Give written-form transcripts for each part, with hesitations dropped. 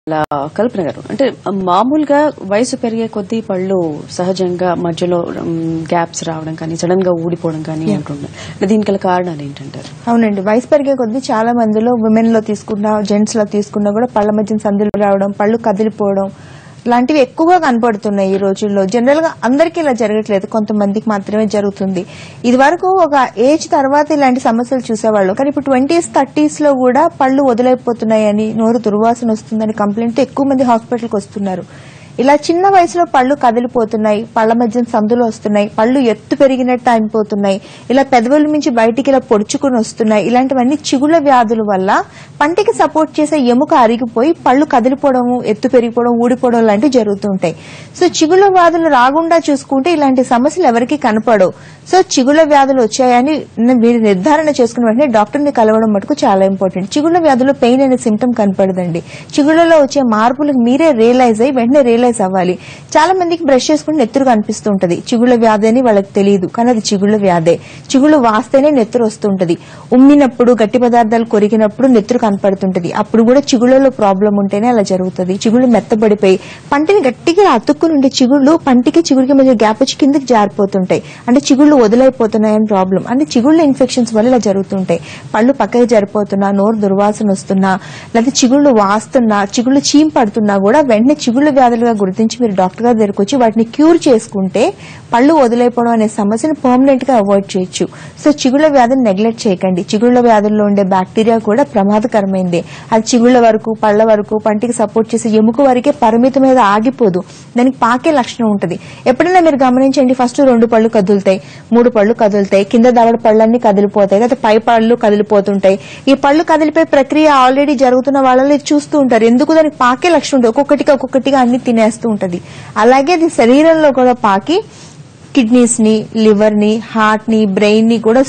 కల్పన గారు, అంటే మామూలుగా వయసు పెరిగే కొద్దీ పళ్ళు సహజంగా మధ్యలో గ్యాప్స్ రావడం కానీ సడన్ గా ఊడిపోవడం కానీ ఉంటున్నాయి. దీనికి కారణాలు ఏంటంటారు? అవునండి, వయసు పెరిగే కొద్దీ చాలా మందిలో విమెన్ లో తీసుకున్నా జెంట్స్ లో తీసుకున్నా కూడా పళ్ళ మధ్య సందులు రావడం, పళ్ళు కదిలిపోవడం లాంటివి ఎక్కువగా కనపడుతున్నాయి ఈ రోజుల్లో. జనరల్ గా అందరికీ ఇలా జరగట్లేదు, కొంతమందికి మాత్రమే జరుగుతుంది. ఇది వరకు ఒక ఏజ్ తర్వాత ఇలాంటి సమస్యలు చూసేవాళ్ళు, కానీ ఇప్పుడు 20s 30s లో కూడా పళ్ళు వదిలైపోతున్నాయని, నోరు దుర్వాసన వస్తుందని కంప్లైంట్ ఎక్కువ మంది హాస్పిటల్కి వస్తున్నారు. ఇలా చిన్న వయసులో పళ్ళు కదిలిపోతున్నాయి, పళ్ళ మధ్య సందులు వస్తున్నాయి, పళ్ళు ఎత్తు పెరిగినట్టు అయిపోతున్నాయి, ఇలా పెదవుల నుంచి బయటికి ఇలా పొడుచుకుని వస్తున్నాయి. ఇలాంటివన్నీ చిగుళ్ళ వ్యాధుల వల్ల పంటికి సపోర్ట్ చేసే ఎముక అరిగిపోయి పళ్ళు కదిలిపోవడం, ఎత్తు పెరిగిపోవడం, ఊడిపోవడం లాంటివి జరుగుతుంటాయి. సో చిగుళ్ళ వ్యాధులు రాకుండా చూసుకుంటే ఇలాంటి సమస్యలు ఎవరికి కనపడవు. సో చిగుళ్ళ వ్యాధులు వచ్చాయని మీరు నిర్ధారణ చేసుకున్న వెంటనే డాక్టర్ ని కలవడం మటుకు చాలా ఇంపార్టెంట్. చిగుళ్ళ వ్యాధుల్లో పెయిన్ అనే సిమ్టమ్ కనపడదండి. చిగుళ్ళలో వచ్చే మార్పులకు మీరే రియలైజ్ అయ్యి వెంటనే రియలైజ్ అవ్వాలి. చాలా మందికి బ్రష్ చేసుకుంటే నెత్తురు కనిపిస్తూ ఉంటది, చిగుళ్ళ వ్యాధి అని వాళ్ళకి తెలియదు, కానీ అది చిగుళ్ళ వ్యాధే. చిగుళ్ళు వాస్తేనే నెత్తురు వస్తుంటది. ఉమ్మినప్పుడు, గట్టి పదార్థాలు కొరికినప్పుడు నెత్తురు కనపడుతుంటది, అప్పుడు కూడా చిగుళ్ళలో ప్రాబ్లం ఉంటేనే అలా జరుగుతుంది. చిగుళ్ళు మెత్తబడిపోయి పంటిని గట్టిగా అతుక్కుని ఉండే చిగుళ్ళు పంటికి చిగురికి మధ్య గ్యాప్ వచ్చి కిందకి జారిపోతుంటాయి, అంటే చిగుళ్ళు వదిలైపోతున్నాయని ప్రాబ్లం. అంటే చిగుళ్ళ ఇన్ఫెక్షన్స్ వల్ల ఇలా జరుగుతుంటాయి. పళ్ళు పక్కకి జరిపోతున్నా, నోరు దుర్వాసన వస్తున్నా, లేదా చిగుళ్ళు వాస్తున్నా, చిగుళ్ళు చీమ్ పడుతున్నా కూడా వెంటనే చిగుళ్ళ వ్యాధులుగా గుర్తించి మీరు డాక్టర్ గారి దగ్గరకు వచ్చి వాటిని క్యూర్ చేసుకుంటే పళ్ళు వదిలైపోవడం అనే సమస్యను పర్మనెంట్ గా అవాయిడ్ చేయొచ్చు. సో చిగుళ్ళ వ్యాధిని నెగ్లెక్ట్ చేయకండి. చిగుళ్ళ వ్యాధుల్లో ఉండే బ్యాక్టీరియా కూడా ప్రమాదకరమైంది. అది చిగుళ్ళ వరకు, పళ్ళ వరకు, పంటికి సపోర్ట్ చేసే ఎముక వరకే పరిమితం మీద ఆగిపోదు, దానికి పాకే లక్షణం ఉంటుంది. ఎప్పుడైనా మీరు గమనించండి, ఫస్ట్ 2 పళ్ళు కదులుతాయి, 3 పళ్ళు కదులుతాయి, కింద దవడ పళ్ళన్నీ కదిలిపోతాయి, లేదా పై పళ్ళు కదిలిపోతుంటాయి. ఈ పళ్ళు కదిలిపోయే ప్రక్రియ ఆల్రెడీ జరుగుతున్న వాళ్ళని చూస్తూ ఉంటారు. ఎందుకు? దానికి పాకే లక్షణం ఉంటుంది, ఒక్కొక్కటిగా అన్ని తినేస్తూ ఉంటది. అలాగే అది శరీరంలో కూడా పాకి కిడ్నీస్ ని, లివర్ ని, హార్ట్ ని, బ్రెయిన్ ని కూడా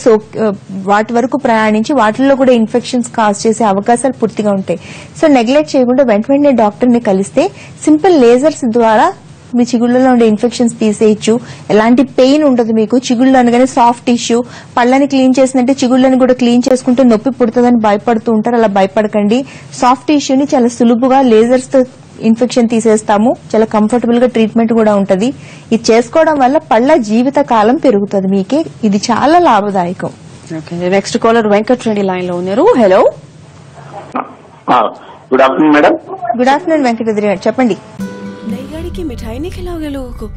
వాటి వరకు ప్రయాణించి వాటిల్లో కూడా ఇన్ఫెక్షన్స్ కాజ్ చేసే అవకాశాలు పూర్తిగా ఉంటాయి. సో నెగ్లెక్ట్ చేయకుండా వెంటనే డాక్టర్ ని కలిస్తే సింపుల్ లేజర్స్ ద్వారా మీ చిగుళ్ళలో ఉండే ఇన్ఫెక్షన్స్ తీసేయచ్చు. ఎలాంటి పెయిన్ ఉండదు మీకు. చిగుళ్ళు అనగానే సాఫ్ట్ టిష్యూ, పళ్ళని క్లీన్ చేసినట్టే చిగుళ్ళని కూడా క్లీన్ చేసుకుంటే నొప్పి పుడుతుందని భయపడుతూ ఉంటారు, అలా భయపడకండి. సాఫ్ట్ టిష్యూని చాలా సులువుగా లేజర్స్ తో ఇన్ఫెక్షన్ తీసేస్తాము. చాలా కంఫర్టబుల్ గా ట్రీట్మెంట్ కూడా ఉంటది. ఇది చేసుకోవడం వల్ల పళ్ళ జీవిత కాలం పెరుగుతుంది మీకే. ఇది చాలా లాభదాయకం. Next caller Venkat Reddy line లో ఉన్నారు. Hello, good afternoon madam. Good afternoon Venkat Reddy गाరు, చెప్పండి. नई गाड़ी की मिठाई नहीं खिलाओगे लोगों को?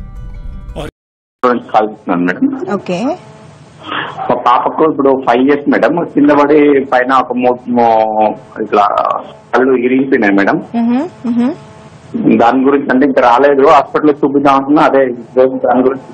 Madam, okay. మా పాపకు ఇప్పుడు 5 years మేడం. కింద పడి పైన ఒక ఇట్లా కళ్ళు ఇరిగిపోయినాయి మేడం. దాని గురించి అంటే ఇంకా రాలేదు, హాస్పిటల్ చూపిద్దాం అంటున్నా. అదే దాని గురించి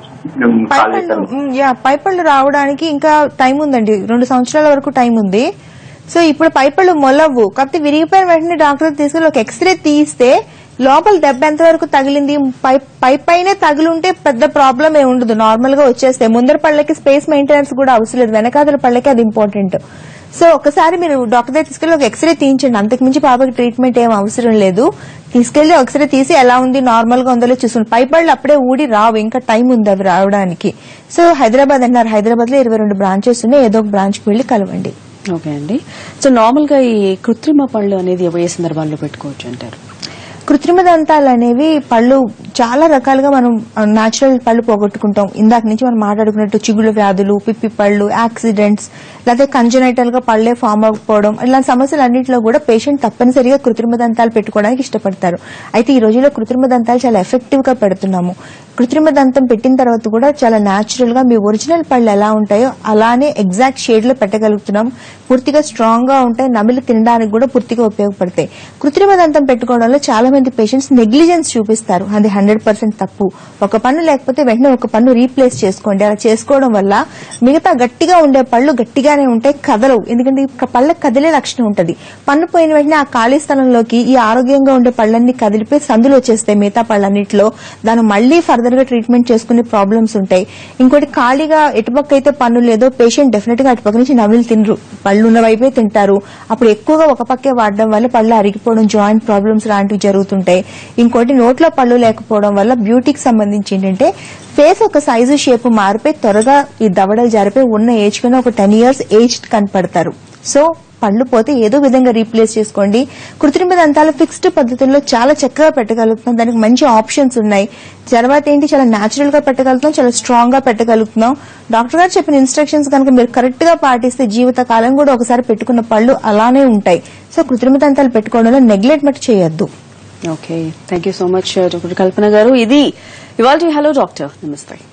పైపళ్ళు రావడానికి ఇంకా టైం ఉందండి, 2 సంవత్సరాల వరకు టైం ఉంది. సో ఇప్పుడు పైపళ్ళు మొలవ్వు, కాకపోతే విరిగిపోయిన వెంటనే డాక్టర్ తీసుకెళ్లి ఒక ఎక్స్రే తీస్తే లోపల దెబ్బ ఎంత వరకు తగిలింది, పైనే తగిలింటే పెద్ద ప్రాబ్లం ఏ ఉండదు, నార్మల్ గా వచ్చేస్తాయి. ముందర పళ్ళకి స్పేస్ మెయింటెనెన్స్ కూడా అవసరం లేదు, వెనకాదల పళ్ళకి అది ఇంపార్టెంట్. సో ఒకసారి మీరు డాక్టర్ దగ్గర తీసుకెళ్లి ఒక ఎక్స్రే తీయించండి, అంతకుమించి పాపకి ట్రీట్మెంట్ ఏం అవసరం లేదు. తీసుకెళ్లి ఎక్స్రే తీసి ఎలా ఉంది, నార్మల్ గా ఉందో చూసుకోండి. పైపళ్ళు అప్పుడే ఊడి రావు, ఇంకా టైం ఉంది అవి రావడానికి. సో హైదరాబాద్ అన్నారు, హైదరాబాద్ లో 22 బ్రాంచెస్ ఉన్నాయి, ఏదో ఒక బ్రాంచ్ కి వెళ్లి కలవండి. ఓకే అండి. సో నార్మల్ గా ఈ కృత్రిమ పళ్ళు అనేది ఏ సందర్భాల్లో పెట్టుకోవచ్చు అంటారు? కృత్రిమ దంతాలు అనేవి పళ్ళు చాలా రకాలుగా మనం న్యాచురల్ పళ్ళు పోగొట్టుకుంటాం. ఇందాక నుంచి మనం మాట్లాడుకున్నట్టు చిగుళ్ళ వ్యాధులు, పిప్పి పళ్ళు, యాక్సిడెంట్స్, లేకపోతే కంజనైటల్ గా పళ్లే ఫామ్ అవ్వకపోవడం, ఇలాంటి సమస్యలు అన్నింటిలో కూడా పేషెంట్ తప్పనిసరిగా కృత్రిమ దంతాలు పెట్టుకోవడానికి ఇష్టపడతారు. అయితే ఈ రోజుల్లో కృత్రిమ దంతాలు చాలా ఎఫెక్టివ్ గా పెడుతున్నాము. కృత్రిమ దంతం పెట్టిన తర్వాత కూడా చాలా న్యాచురల్ గా మీ ఒరిజినల్ పళ్ళు ఎలా ఉంటాయో అలానే ఎగ్జాక్ట్ షేడ్ లో పెట్టగలుగుతున్నాం. పూర్తిగా స్ట్రాంగ్ గా ఉంటాయి, నమిలి తినడానికి కూడా పూర్తిగా ఉపయోగపడతాయి. కృత్రిమ దంతం పెట్టుకోవడంలో చాలా మంది పేషెంట్స్ నెగ్లిజెన్స్ చూపిస్తారు, అది 100% తప్పు. ఒక పన్ను లేకపోతే వెంటనే ఒక పన్ను రీప్లేస్ చేసుకోండి. అలా చేసుకోవడం వల్ల మిగతా గట్టిగా ఉండే పళ్ళు గట్టిగానే ఉంటాయి, కదలవు. ఎందుకంటే పళ్ళకి కదిలే లక్షణం ఉంటది. పన్ను పోయిన వెంటనే ఆ ఖాళీ స్థలంలోకి ఈ ఆరోగ్యంగా ఉండే పళ్ళన్ని కదిలిపోయి సందులు వచ్చేస్తాయి మిగతా పళ్ళన్నిట్లో. దాన్ని మళ్లీ ఫర్దర్ గా ట్రీట్మెంట్ చేసుకునే ప్రాబ్లమ్స్ ఉంటాయి. ఇంకోటి, ఖాళీగా ఎటుపక్క అయితే పన్ను లేదో పేషెంట్ డెఫినెట్ గా అటుపక్క నుంచి నమిలి తినరు, పళ్ళు ఉన్న వైపే తింటారు. అప్పుడు ఎక్కువగా ఒక పక్కే వాడడం వల్ల పళ్ళు అరిగిపోవడం, జాయింట్ ప్రాబ్లమ్స్ లాంటివి జరుగుతుంటాయి. ఇంకోటి, నోట్లో పళ్ళు లేకపోవడం వల్ల బ్యూటీకి సంబంధించి ఏంటంటే ఫేస్ ఒక సైజు షేప్ మారిపోయి త్వరగా ఈ దవడలు జారిపోయి ఉన్న ఏజ్ కన్నా ఒక 10 years ఏజ్ కనపడతారు. సో పళ్ళు పోతే ఏదో విధంగా రీప్లేస్ చేసుకోండి. కృత్రిమ దంతాలు ఫిక్స్డ్ పద్ధతుల్లో చాలా చక్కగా పెట్టగలుగుతున్నాం. దానికి మంచి ఆప్షన్స్ ఉన్నాయి. తర్వాత ఏంటి, చాలా న్యాచురల్ గా పెట్టగలుగుతున్నాం, చాలా స్ట్రాంగ్ గా పెట్టగలుగుతున్నాం. డాక్టర్ గారు చెప్పిన ఇన్స్ట్రక్షన్స్ కనుక మీరు కరెక్ట్ గా పాటిస్తే జీవితకాలం కూడా ఒకసారి పెట్టుకున్న పళ్ళు అలానే ఉంటాయి. సో కృత్రిమ దంతాలు పెట్టుకోవడంలో నెగ్లెక్ట్ మట్ చేయొద్దు. Okay, thank you so much doctor Kalpana గారు. ఇది ఇవాల్టి హలో డాక్టర్. నమస్తే.